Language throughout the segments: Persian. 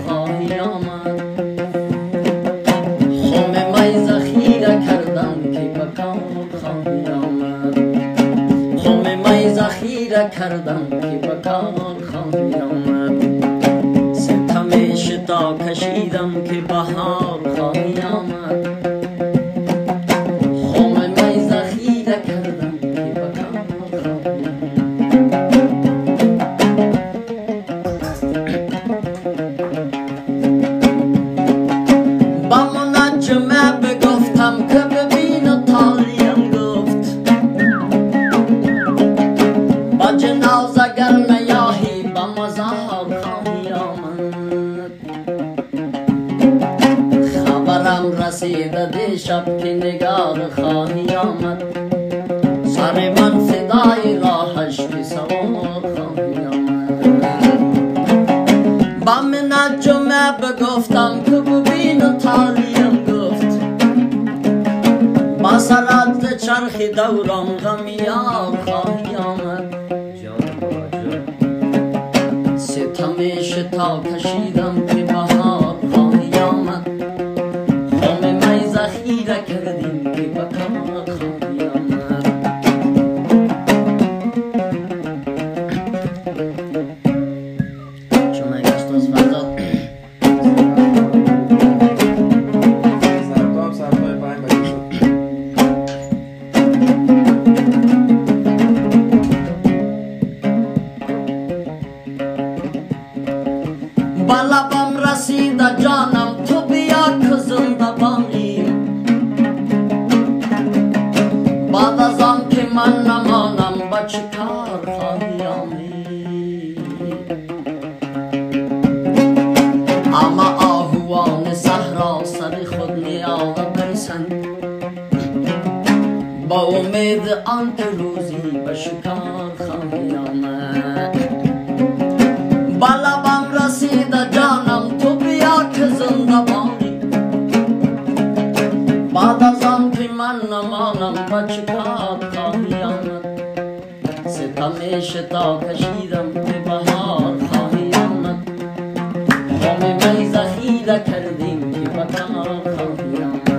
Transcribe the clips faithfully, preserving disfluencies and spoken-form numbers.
خواهی آمد خم می ذخیره کردم که به کار خواهی آمد خم می ذخیره کردم که به کار خواهی آمد ستم شتا کشیدم که بهار خواهی آمد خم می ذخیره کردم که به کار خواهی با منجمه بگفتم که ببین و تالیم گفت با جناز اگر نیاهی با مزار خواهی آمد خبرم رسیده دیشب که نگار خواهی آمد سر من فدای راهش که سوار خواهی آمد با منجمه بگفتم که ببین و تالیم گفت با سرات چرخ دوران غمیار خواهی آمد ستم شتا کشیدم که بهار خواهی آمد خم می ذخیره کردیم که به کار خواهی آمد شما گشتاز فرزاد سرطاب سرطاب پایین بگی شد با لبم رسیده جانم تو بیا که زنده بانیم بعد از آن که من نمانم با چه کار خواهی آمد اما آهوان صحرا سر خود نیاز برسند با امید آن که روزی به شکار خواهی آمد با لبم رسیده جانم تو بیا که زنده بانی بعد از آن که من نمانم با چه کار خواهی آمد ستم شتا کشیدم که بهار خواهی آمد خم می ذخیره کردیم که به کار خواهی آمد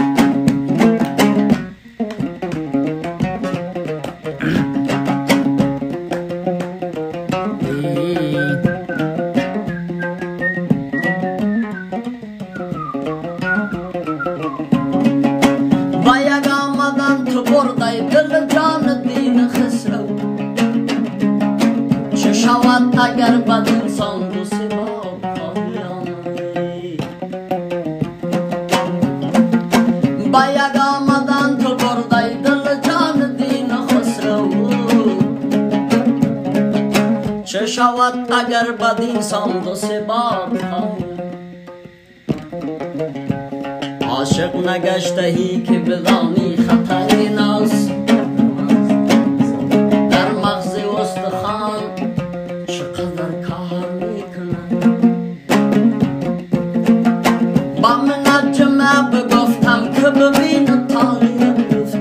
با یک آمدن تو بردی دل جان دین خسرو چه شود اگر بد انسان دو سه بار خواهی آمد با یک آمدن تو بردی دل جان دین خسرو چه شود اگر بد انسان دو سه بار خواهی عاشق نگشتهی که بدانی خطر ناز در مغز استخوان چقدر کار میکنن با منجمه بگفتم که ببین تالیم گفت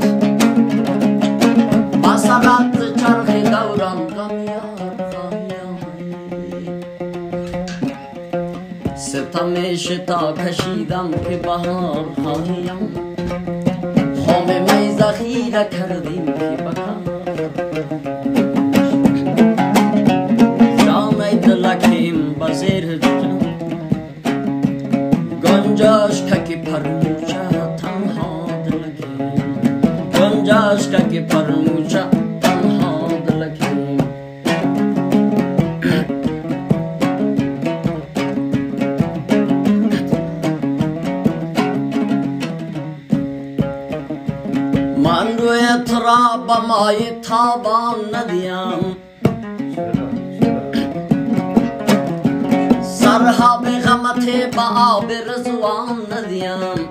با سرات چرخ دوران غمیار خواهی آمد ستم شتا کشیدم که بهار خواهی آمد خم می ذخیره کردیم که به کار جان دلکیم به زیر جان گنجاش که پرموچه تنها دلکیم گنجاش که پرموچه تنها دلکیم من روی ترا با مای تابان ندیم سرها به غمت با آب رضوان ندیم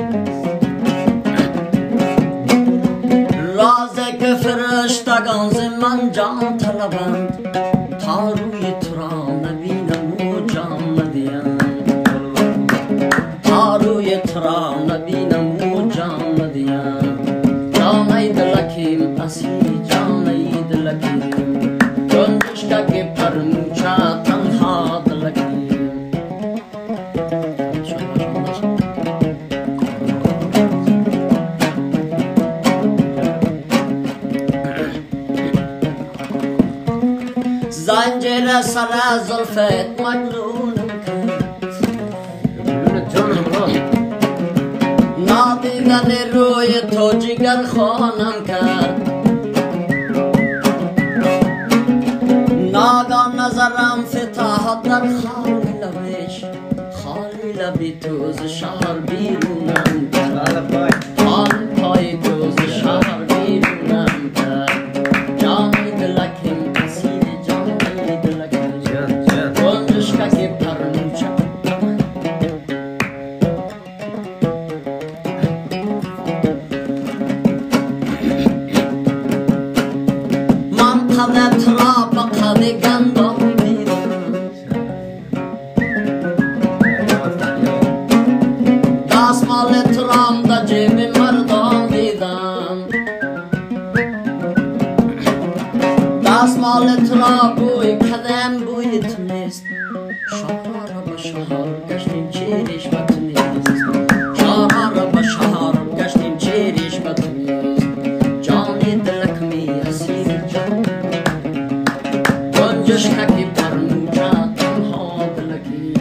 رازه که فرشتگان ز من جان طلبند تا روی ترا نبینم و جان ندیم تا روی ترا نبینم و جان ندیم جانای دلکیم اسی جانای دلکیم گنجشکه که پرموچه تنها دلکیم سر زلفت مجنونم کرد نادیدن روی تو جگر خانم کرد ناگاه نظرم فتاحت در خالی لبش خالی لبی تو ز شهر بیرونم کرد حال پای تو ز شهر بیرونم کرد جانی دلکم اسیر جانی دلکم گنجشکا که پرنوچه من قدت را با قد گندم دیدم دستمالت رام دا جیب مردم دیدم دستمالت را بوی کدم بوی تو نیست شهر را با شهر گشتیم چیریش با تو نیست شهر را با شهر گشتیم چیریش با تو نیست جانی دلکمی اسیر جان گنجشکا که پرنوچه تنها دلکی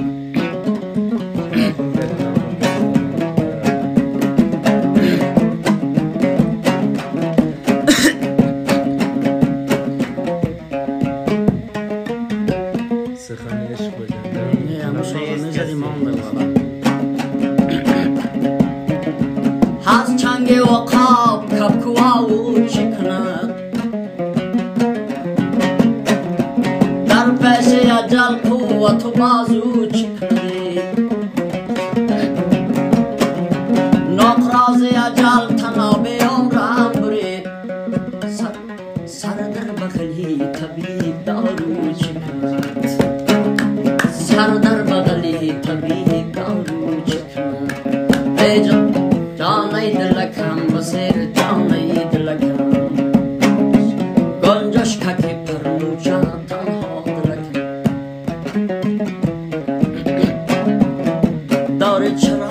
سخنی عشق بگرده همه شما نزدی مانده بابا هست چنگ و قاب کبکوا و چکند در پیش اجل قوت و بازو چکنی نقراز اجل تناب عمرم برید سر, سر در بغلی طبیب دارو چکند سر در بغلی طبیب دارو چکند ای جان جانی دلکم بسیر جانی دلکم گنجشکا که پرنوچه تنها دلکم داره چرا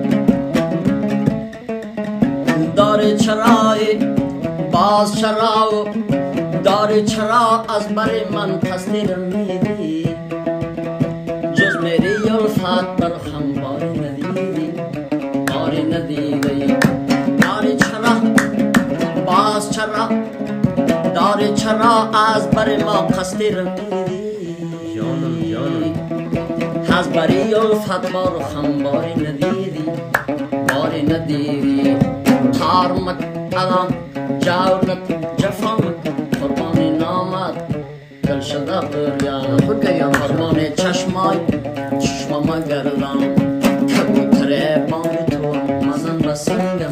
داره چرای باز چرا داره چرا از بر من تصدیر میدی جز میری الفت بر خمباری ندیدی باری ندیدی داره چرا باز چرا داره چرا از بر ما قصدی رمیدی جانم جانم از بری الفت بار خمباری ندیدی باری ندیدی قارمت الان جاورت جفامت قربانی نامت دل شده بریان فرمان چشمای چشمم گردم کبوتر بانی تو مزن بسنگم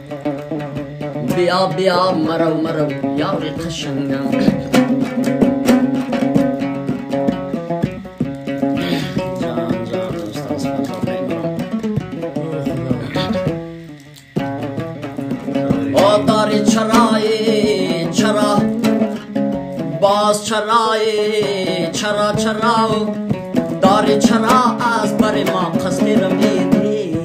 بیا بیا مرو مرو یاری قشنگم جان جان استاز فضل او داری چرایی چرا باز چرایی چرا چرا داری چرا از بر ما قصدی رمیدی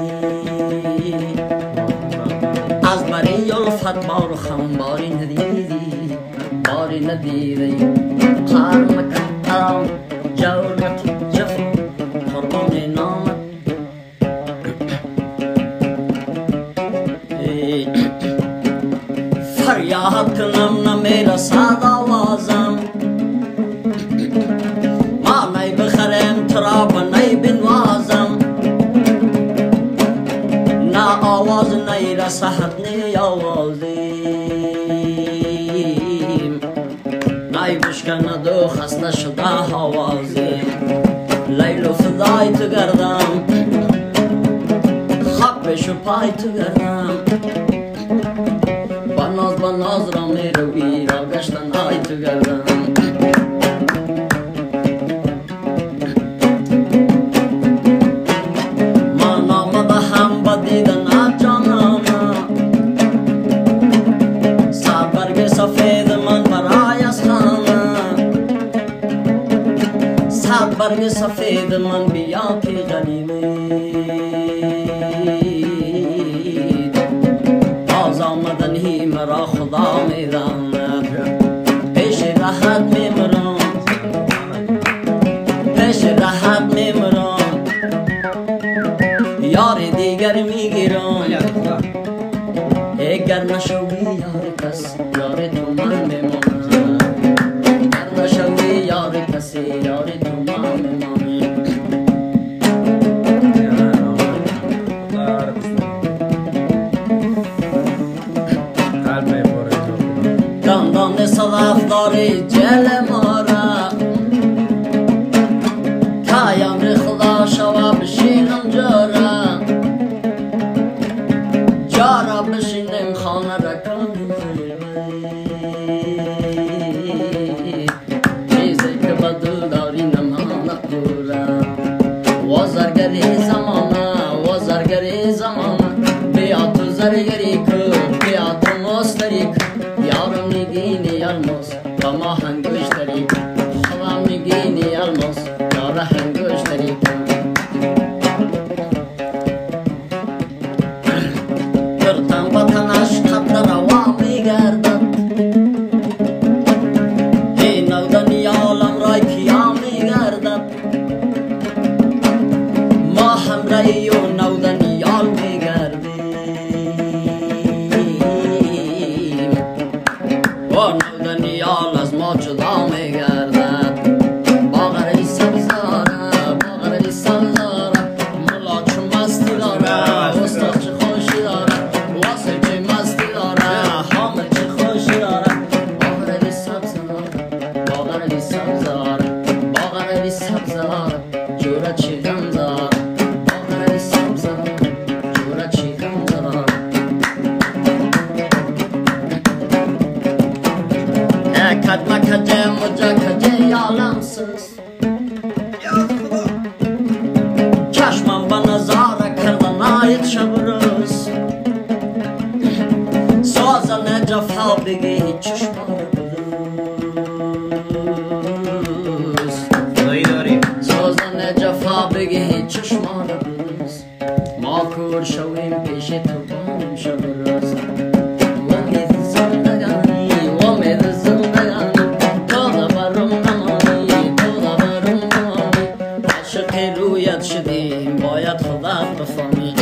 از بری الفت بار خمباری ندیدی باری ندیدی قرمت ارام جورت جفو قربان نامت فریاد کنم نمیرسد آوازم ما نی بخرم ترا و نی بنوازم نه آواز نی رسد نی آوازیم نی بشکند و خسته شده آوازیم لیل و فدای تو گردم خب بشو پای تو گردم بناز بناز را می روی را گشتن های تو گردم من آمده هم با دیدن جانم سر برگ سفید من برای از خانه سر برگ سفید من بیا که غنیمه آمدنی مرا خدا می‌داند پیش راحت می‌مرم یار دیگر میگیرم اگر نشوی یار کس یار تو من میمانم اگر نشوی یار کسی یار تو من میمانم دندان صدف داری جل مارا که امر خدا شوا بشینم جارا جارا بشینم خانه را کنیم چیزی که بدل داری نمانه پورا وزرگری زمانه وزرگری زمانه بیا تو زرگری کن بیا تو مستری کن یارم میگینی الماس با ما هنگشتری خدا میگینی الماس یار هنگشتری گرتم بطنش قطر روا میگردد این نودنی عالم رای کیا میگردد ما هم رای و نودنی عال میگردیم و نودنی عال از ما جدا میگردد باغری سبزاره باغری سبزاره ملا چو مستی داره استاد چه خوشی داره واسه چه مستی داره حامد چه خوشی داره باغری سبزاره باغری سبزاره باغری سبزاره جوره چی غم داره باغری سبزاره جوره چی غم داره کدمه کجه مجه کجه عالمسز چشمم به نظاره کردن آید شب روز سازن جفا بگی چشمان بلوز سازن جفا بگی چشمان بلوز ما کور شویم پیش تو بانم شب روز امید زندگانی امید زندگانی تو دبرم نمانی تو دبرم نمانی عاشق رویت شدیم باید خودت بفهمی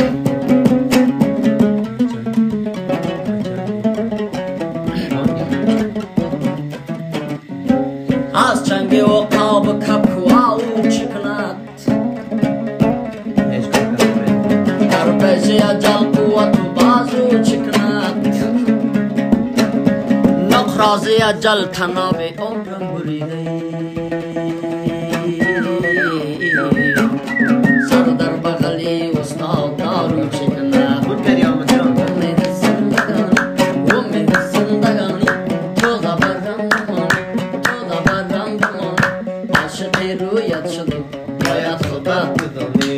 از چنگ عقاب کپکوا او چه کند در پیش اجل قوت و بازو چه کند نقراز اجل تناب عمرم بریده سر در بغلی استاد دارو چه کند امید زندگانی امید زندگانی تو دبرم نمانی تو دبرم نمانی عاشق رویت شدیم باید خودت بدانی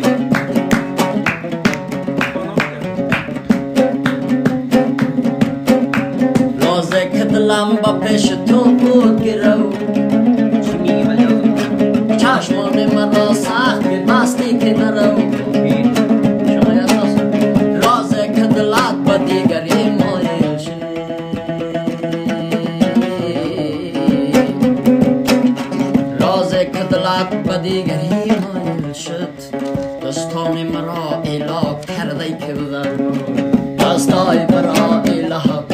لازه که دلم با پیش تو بود گرو چشمان من را سخت بستی که نرو لازه که دلت با دیگری مایل شد لازه که دلت با دیگری مایل شد دستان مرا اله کرده که بودن دستای مرا اله